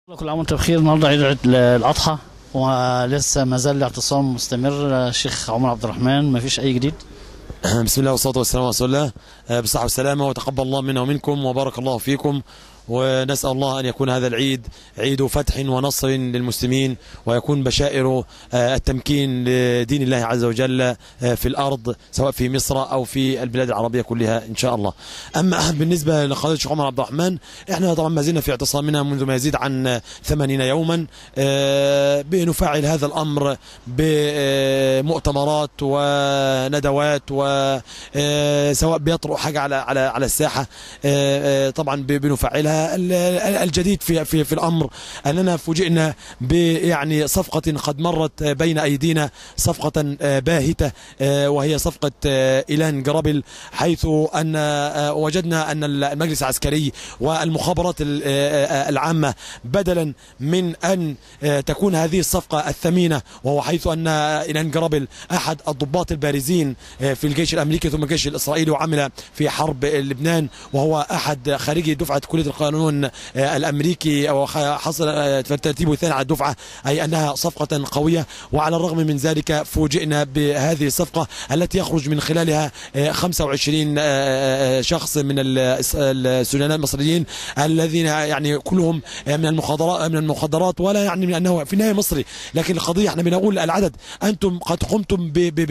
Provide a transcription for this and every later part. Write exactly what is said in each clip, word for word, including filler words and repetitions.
كل عام وانتم بخير. النهارده عيد عيد الاضحى ولسه ما زال الاعتصام مستمر. الشيخ عمر عبد الرحمن، ما فيش اي جديد؟ بسم الله والصلاه والسلام على رسول الله، بالصحه والسلامه، وتقبل الله منا ومنكم وبارك الله فيكم. ونسأل الله أن يكون هذا العيد عيد فتح ونصر للمسلمين، ويكون بشائر التمكين لدين الله عز وجل في الأرض، سواء في مصر أو في البلاد العربية كلها إن شاء الله. أما بالنسبة لقضية الشيخ عمر عبد الرحمن، إحنا طبعا ما زلنا في اعتصامنا منذ ما يزيد عن ثمانين يوما، بنفعل هذا الأمر بمؤتمرات وندوات، وسواء بيطرق حاجة على على على الساحة طبعا بنفعلها. الجديد في في في الامر اننا فوجئنا بيعني صفقه قد مرت بين ايدينا، صفقه باهته، وهي صفقه إيلان جرابل، حيث ان وجدنا ان المجلس العسكري والمخابرات العامه بدلا من ان تكون هذه الصفقه الثمينه، وهو حيث ان إيلان جرابل احد الضباط البارزين في الجيش الامريكي ثم الجيش الاسرائيلي، وعمل في حرب لبنان، وهو احد خريجي دفعه كليه القانون الامريكي، او حصل في الترتيب الثاني على الدفعه، اي انها صفقه قويه. وعلى الرغم من ذلك فوجئنا بهذه الصفقه التي يخرج من خلالها خمسة وعشرين شخص من السجناء المصريين، الذين يعني كلهم من المخدرات من المخدرات ولا يعني من انه في النهايه مصري، لكن القضيه احنا بنقول العدد. انتم قد قمتم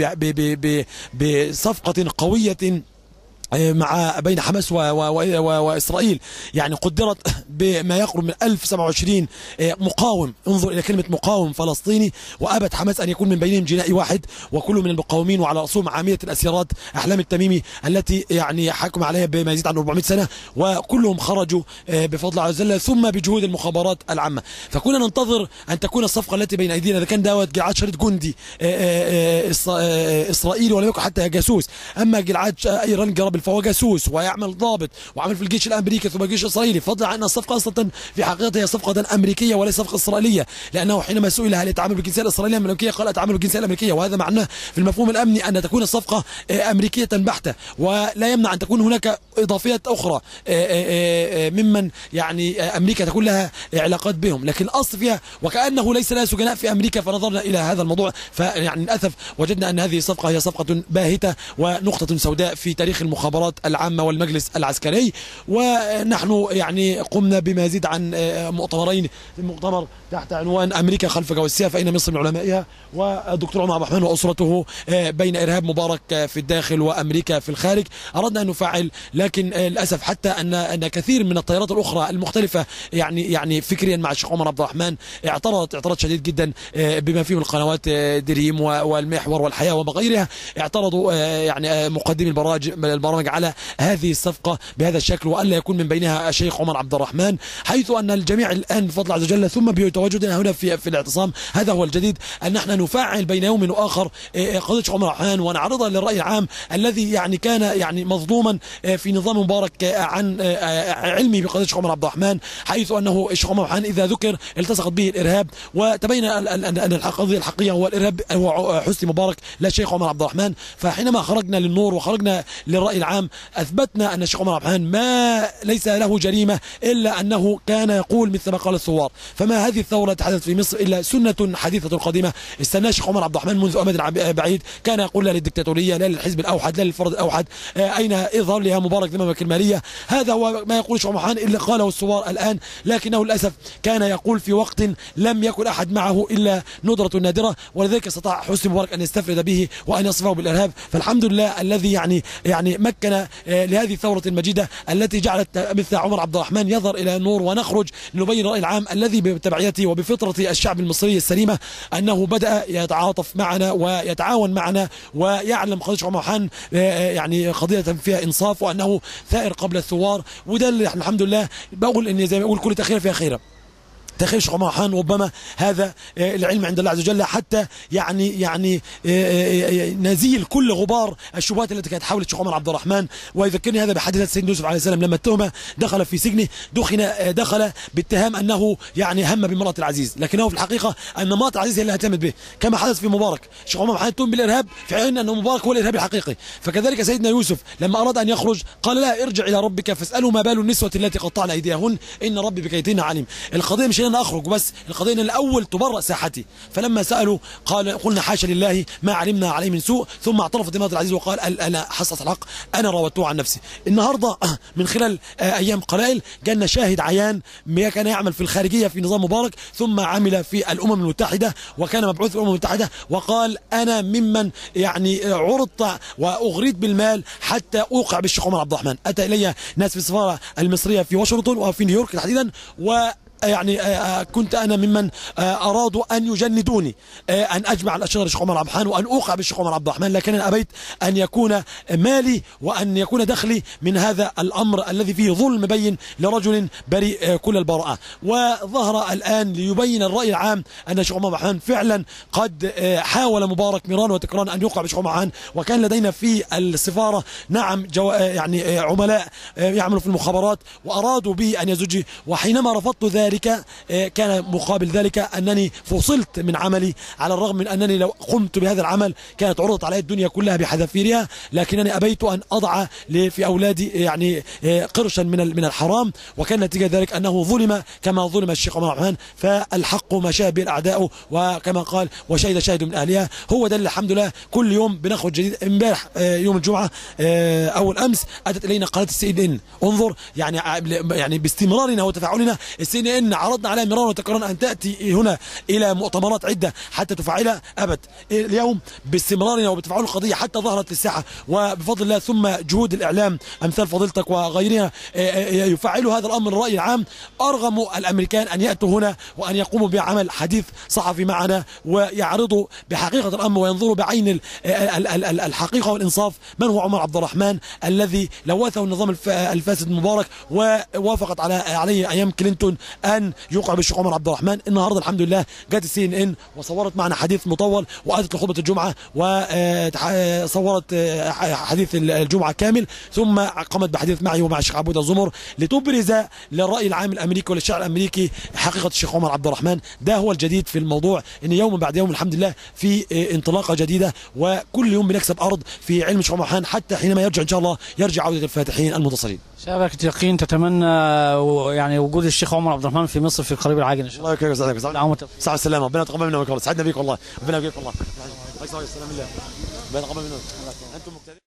بصفقه قويه مع بين حماس و و و وإسرائيل، يعني قدرت بما يقرب من ألف وسبعة وعشرين مقاوم. انظر إلى كلمة مقاوم فلسطيني، وأبت حماس أن يكون من بينهم جنائي واحد، وكل من المقاومين، وعلى رأسهم عامية الأسيرات أحلام التميمي التي يعني حكم عليها بما يزيد عن أربعمائة سنة، وكلهم خرجوا بفضل الله عز وجل ثم بجهود المخابرات العامة. فكنا ننتظر أن تكون الصفقة التي بين أيدينا، إذا كان دوت جلعاد شريط جندي إسرائيلي ولم يكن حتى جاسوس، أما جلعاد إيران جرابل فهو جاسوس ويعمل ضابط وعمل في الجيش الامريكي ثم الجيش الاسرائيلي، فضلا عن ان الصفقه اصلا في حقيقتها هي صفقه امريكيه وليس صفقه اسرائيليه، لانه حينما سئل هل يتعامل بالجنسيه الاسرائيليه الامريكيه قال اتعامل بالجنسيه الامريكيه، وهذا معناه في المفهوم الامني ان تكون الصفقه امريكيه بحته، ولا يمنع ان تكون هناك اضافيات اخرى ممن يعني امريكا تكون لها علاقات بهم، لكن الاصل فيها وكانه ليس لها سجناء في امريكا. فنظرنا الى هذا الموضوع، فيعني للاسف وجدنا ان هذه الصفقه هي صفقه باهته ونقطه سوداء في تاريخ المخابرات العامه والمجلس العسكري. ونحن يعني قمنا بما يزيد عن مؤتمرين، مؤتمر تحت عنوان امريكا خلف جواسيسها فإن مصر من علمائها، والدكتور عمر عبد الرحمن واسرته بين ارهاب مبارك في الداخل وامريكا في الخارج. اردنا ان نفعل، لكن للاسف حتى ان ان كثير من التيارات الاخرى المختلفه يعني يعني فكريا مع الشيخ عمر عبد الرحمن اعترضت اعتراض شديد جدا، بما فيهم القنوات دريم والمحور والحياه وغيرها، اعترضوا يعني مقدمي البرامج البرامج على هذه الصفقة بهذا الشكل، وألا يكون من بينها الشيخ عمر عبد الرحمن، حيث أن الجميع الآن بفضل الله عز وجل ثم بتواجدنا هنا في في الاعتصام، هذا هو الجديد، أن نحن نفعل بين يوم وآخر قضية الشيخ عمر عبد الرحمن ونعرضها للرأي العام الذي يعني كان يعني مظلوما في نظام مبارك عن علمي بقضية الشيخ عمر عبد الرحمن، حيث أنه الشيخ عمر عبد الرحمن إذا ذكر التصقت به الإرهاب، وتبين أن القضية الحقيقية هو الإرهاب هو حسني مبارك لا الشيخ عمر عبد الرحمن. فحينما خرجنا للنور وخرجنا للرأي العام أثبتنا أن الشيخ عمر عبد الرحمن ما ليس له جريمة إلا أنه كان يقول مثل ما قال الثوار. فما هذه الثورة التي حدثت في مصر إلا سنة حديثة قديمة استناها الشيخ عمر عبد الرحمن منذ أمد بعيد، كان يقول لا للدكتاتورية، لا للحزب الأوحد، لا للفرد الأوحد، أين إظهار لها مبارك ذمم الكمالية. هذا هو ما يقول الشيخ عمر عبد الرحمن إلا قاله الثوار الآن، لكنه للأسف كان يقول في وقت لم يكن أحد معه إلا ندرة نادرة، ولذلك استطاع حسني مبارك أن يستفرد به وأن يصفه بالإرهاب. فالحمد لله الذي يعني يعني مكن لهذه الثورة المجيدة التي جعلت مثل عمر عبد الرحمن يظهر إلى النور، ونخرج نبين الرأي العام الذي بتبعيته وبفطرة الشعب المصري السليمة أنه بدأ يتعاطف معنا ويتعاون معنا، ويعلم قضية عمر عبد الرحمن يعني قضية فيها إنصاف، وأنه ثائر قبل الثوار. وده اللي الحمد لله بقول إن زي ما يقول كل تأخير فيها خيرة. تخيل الشيخ عمر عبد الرحمن ربما هذا العلم عند الله عز وجل، حتى يعني يعني نزيل كل غبار الشبهات التي كانت حول الشيخ عمر عبد الرحمن. ويذكرني هذا بحادثه سيدنا يوسف عليه السلام لما التهمه دخل في سجنه، دخن دخل باتهام انه يعني هم بامراه العزيز، لكنه في الحقيقه ان امراه العزيز هي اللي اهتمت به، كما حدث في مبارك. الشيخ عمر عبد الرحمن اتهم بالارهاب في حين ان مبارك هو الارهاب الحقيقي. فكذلك سيدنا يوسف لما اراد ان يخرج قال لا ارجع الى ربك فاساله ما بال النسوه التي قطعن ايديهن ان ربي بكيدهن عليم. القضيه مش عشان انا اخرج وبس، القضيه ان الاول تبرأ ساحتي. فلما سالوا قال قلنا حاشا لله ما علمنا عليه من سوء، ثم اعترف دماغ العزيز وقال انا حصلت الحق انا راودته عن نفسي. النهارده من خلال ايام قلائل جانا شاهد عيان كان يعمل في الخارجيه في نظام مبارك، ثم عمل في الامم المتحده وكان مبعوث في الامم المتحده، وقال انا ممن يعني عرضت واغريت بالمال حتى اوقع بالشيخ عمر عبد الرحمن. اتى الي ناس في السفاره المصريه في واشنطن وفي نيويورك تحديدا، و يعني كنت انا ممن ارادوا ان يجندوني ان اجمع الاشجار الشيخ عمر عبد الرحمن وان اوقع بالشيخ عمر عبد الرحمن، لكن انا ابيت ان يكون مالي وان يكون دخلي من هذا الامر الذي فيه ظلم بين لرجل بريء كل البراءه. وظهر الان ليبين الراي العام ان الشيخ عمر عبد الرحمن فعلا قد حاول مبارك مرارا وتكرارا ان يوقع بالشيخ عمر عبد الرحمن، وكان لدينا في السفاره نعم جو يعني عملاء يعملوا في المخابرات وارادوا بي ان يزوجي، وحينما رفضت ذلك كان مقابل ذلك أنني فصلت من عملي، على الرغم من أنني لو قمت بهذا العمل كانت عرضت علي الدنيا كلها بحذافيرها، لكنني أبيت أن أضع في أولادي يعني قرشا من من الحرام، وكان نتيجة ذلك أنه ظلم كما ظلم الشيخ عمر عبد الرحمن. فالحق ما شاء به الأعداء، وكما قال وشهد شاهد من أهلها. هو ده اللي الحمد لله كل يوم بناخد جديد. امبارح يوم الجمعة أول أمس أتت إلينا قناة السي إن إن، انظر يعني يعني باستمرارنا وتفاعلنا السي إن إن عرضنا عليها مرارا وتكرارا ان تاتي هنا الى مؤتمرات عده حتى تفعلها، ابد. اليوم باستمرارنا وبتفاعل القضيه حتى ظهرت في الساحه وبفضل الله، ثم جهود الاعلام امثال فضيلتك وغيرها يفعلوا هذا الامر الراي العام، ارغموا الامريكان ان ياتوا هنا وان يقوموا بعمل حديث صحفي معنا ويعرضوا بحقيقه الامر وينظروا بعين الحقيقه والانصاف من هو عمر عبد الرحمن الذي لوثه النظام الفاسد المبارك ووافقت على عليه ايام كلينتون ان يوقع بالشيخ عمر عبد الرحمن. النهارده الحمد لله جت السي ان ان وصورت معنا حديث مطول واتت لخطبه الجمعه وصورت حديث الجمعه كامل، ثم قامت بحديث معي ومع الشيخ عبود الزمر لتبرز للراي العام الامريكي وللشعب الامريكي حقيقه الشيخ عمر عبد الرحمن. ده هو الجديد في الموضوع، ان يوم بعد يوم الحمد لله في انطلاقه جديده، وكل يوم بنكسب ارض في علم الشيخ عمر عبد الرحمن حتى حينما يرجع ان شاء الله يرجع عوده الفاتحين المنتصرين. شبكة يقين تتمنى يعني وجود الشيخ عمر عبد الرحمن في مصر في القريب العاجل ان شاء الله. الله يكرمك ويسعدك. صحة والسلامة، ربنا يتقبل منا ويكرمك. سعدنا بيك والله، ربنا يبارك والله. الله يسلمك الله. ربنا يتقبل منا. انتم